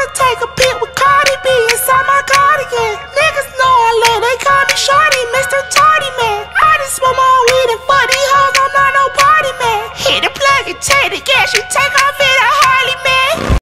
take a pic with Cardi B inside my cardigan. Niggas know I love, they call me Shorty, Mr. Tardy Man. I just smoke my weed and fuck these hoes, I'm not no party man. Hit the plug and take the gas, you take off it.